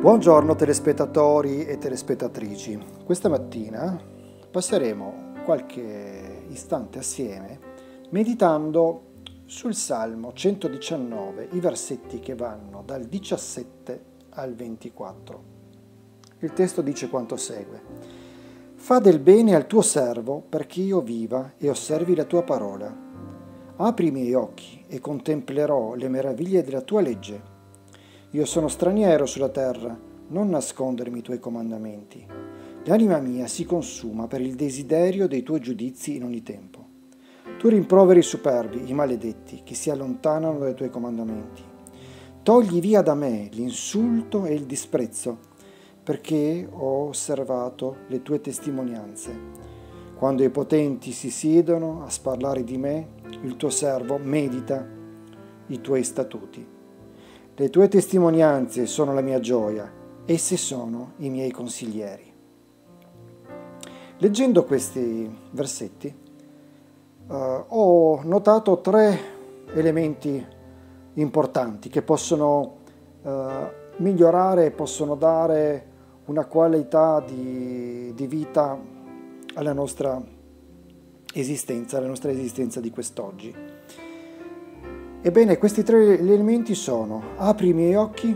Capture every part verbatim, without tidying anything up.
Buongiorno telespettatori e telespettatrici. Questa mattina passeremo qualche istante assieme meditando sul Salmo centodiciannove, i versetti che vanno dal diciassette al ventiquattro. Il testo dice quanto segue: Fa del bene al tuo servo perché io viva e osservi la tua parola. Apri i miei occhi e contemplerò le meraviglie della tua legge. Io sono straniero sulla terra, non nascondermi i tuoi comandamenti. L'anima mia si consuma per il desiderio dei tuoi giudizi in ogni tempo. Tu rimproveri i superbi, i maledetti, che si allontanano dai tuoi comandamenti. Togli via da me l'insulto e il disprezzo, perché ho osservato le tue testimonianze. Quando i potenti si siedono a sparlare di me, il tuo servo medita i tuoi statuti. Le tue testimonianze sono la mia gioia, esse sono i miei consiglieri. Leggendo questi versetti uh, ho notato tre elementi importanti che possono uh, migliorare e possono dare una qualità di, di vita alla nostra esistenza, alla nostra esistenza di quest'oggi. Ebbene, questi tre elementi sono: apri i miei occhi,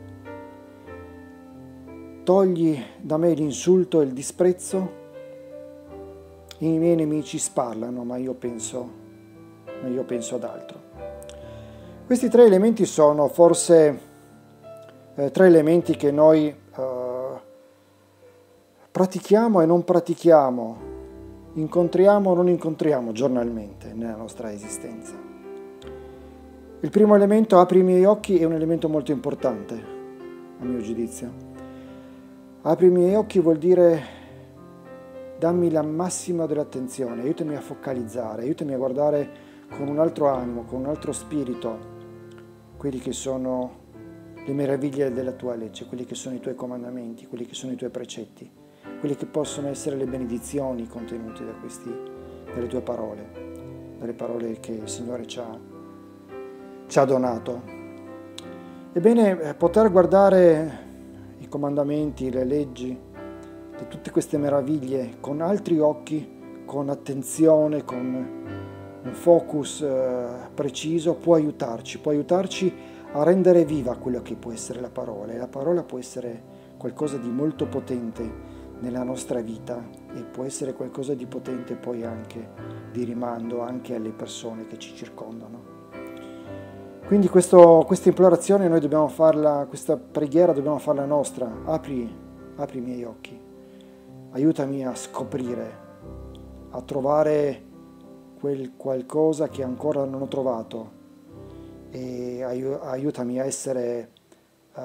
togli da me l'insulto e il disprezzo, i miei nemici sparlano, ma io penso, ma io penso ad altro. Questi tre elementi sono forse eh, tre elementi che noi eh, pratichiamo e non pratichiamo, incontriamo o non incontriamo giornalmente nella nostra esistenza. Il primo elemento, apri i miei occhi, è un elemento molto importante, a mio giudizio. Apri i miei occhi vuol dire dammi la massima dell'attenzione, aiutami a focalizzare, aiutami a guardare con un altro animo, con un altro spirito, quelli che sono le meraviglie della tua legge, quelli che sono i tuoi comandamenti, quelli che sono i tuoi precetti, quelli che possono essere le benedizioni contenute da questi, dalle tue parole, dalle parole che il Signore ci ha ci ha donato. Ebbene, poter guardare i comandamenti, le leggi, di tutte queste meraviglie con altri occhi, con attenzione, con un focus eh, preciso, può aiutarci, può aiutarci a rendere viva quello che può essere la parola. E la parola può essere qualcosa di molto potente nella nostra vita e può essere qualcosa di potente poi anche di rimando anche alle persone che ci circondano. Quindi questo, questa implorazione noi dobbiamo farla, questa preghiera dobbiamo farla nostra. Apri, apri i miei occhi, aiutami a scoprire, a trovare quel qualcosa che ancora non ho trovato e aiutami a essere uh,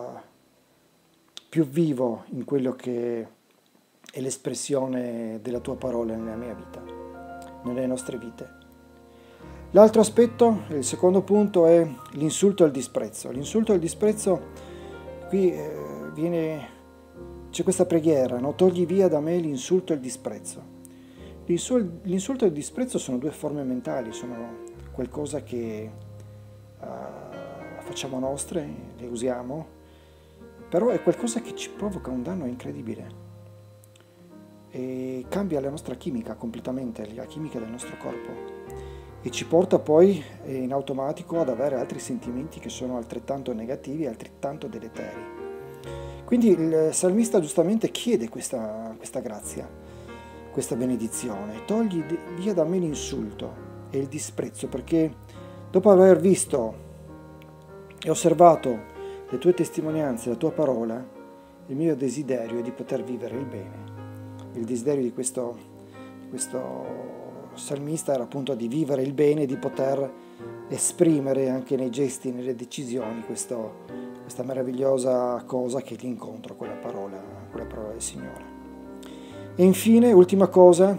più vivo in quello che è l'espressione della tua parola nella mia vita, nelle nostre vite. L'altro aspetto, il secondo punto, è l'insulto e il disprezzo. L'insulto e il disprezzo, qui eh, viene, c'è questa preghiera, no? Togli via da me l'insulto e il disprezzo. L'insulto e il disprezzo sono due forme mentali, sono qualcosa che uh, facciamo nostre, le usiamo, però è qualcosa che ci provoca un danno incredibile e cambia la nostra chimica completamente, la chimica del nostro corpo. E ci porta poi in automatico ad avere altri sentimenti che sono altrettanto negativi e altrettanto deleteri. Quindi il salmista giustamente chiede questa, questa grazia, questa benedizione. Togli via da me l'insulto e il disprezzo, perché dopo aver visto e osservato le tue testimonianze, la tua parola, il mio desiderio è di poter vivere il bene. Il desiderio di questo, di questo salmista era appunto di vivere il bene, di poter esprimere anche nei gesti, nelle decisioni questo, questa meravigliosa cosa che è l'incontro con la parola, con la parola del Signore. E infine, ultima cosa,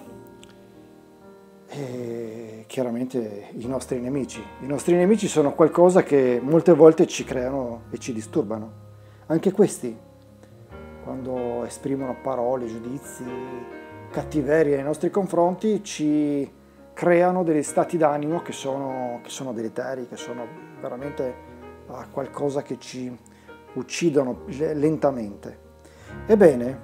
eh, chiaramente i nostri nemici. I nostri nemici sono qualcosa che molte volte ci creano e ci disturbano. Anche questi, quando esprimono parole, giudizi, cattiveria nei nostri confronti, ci creano degli stati d'animo che sono, che sono deleteri, che sono veramente uh, qualcosa che ci uccidono lentamente. Ebbene,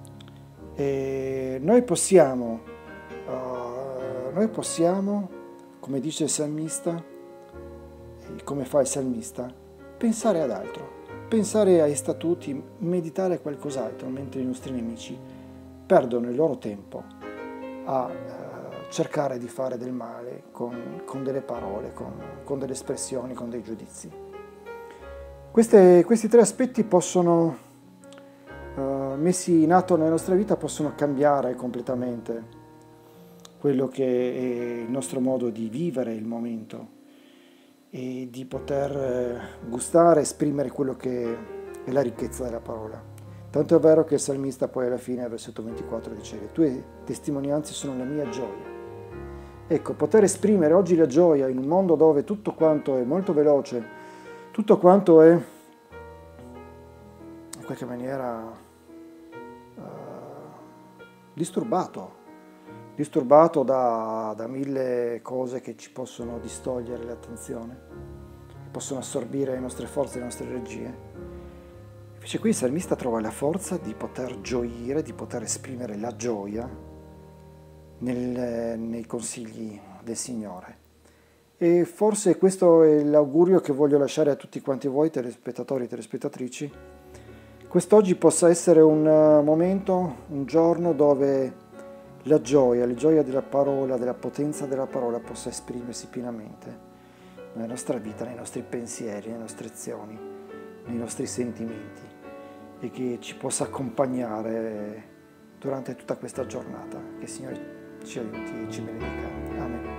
eh, noi possiamo, uh, noi possiamo, come dice il salmista, e come fa il salmista, pensare ad altro, pensare ai statuti, meditare a qualcos'altro, mentre i nostri nemici perdono il loro tempo a uh, cercare di fare del male con, con delle parole, con, con delle espressioni, con dei giudizi. Queste, questi tre aspetti possono, uh, messi in atto nella nostra vita, possono cambiare completamente quello che è il nostro modo di vivere il momento e di poter gustare, esprimere quello che è la ricchezza della parola. Tanto è vero che il salmista poi alla fine, al versetto ventiquattro, dice: le tue testimonianze sono la mia gioia. Ecco, poter esprimere oggi la gioia in un mondo dove tutto quanto è molto veloce, tutto quanto è in qualche maniera uh, disturbato, disturbato da, da mille cose che ci possono distogliere l'attenzione, che possono assorbire le nostre forze, le nostre energie. Invece qui il salmista trova la forza di poter gioire, di poter esprimere la gioia nel, nei consigli del Signore. E forse questo è l'augurio che voglio lasciare a tutti quanti voi, telespettatori e telespettatrici. Quest'oggi possa essere un momento, un giorno dove la gioia, la gioia della parola, della potenza della parola possa esprimersi pienamente nella nostra vita, nei nostri pensieri, nelle nostre azioni, nei nostri sentimenti, e che ci possa accompagnare durante tutta questa giornata. Che il Signore ci aiuti e ci benedica. Amen.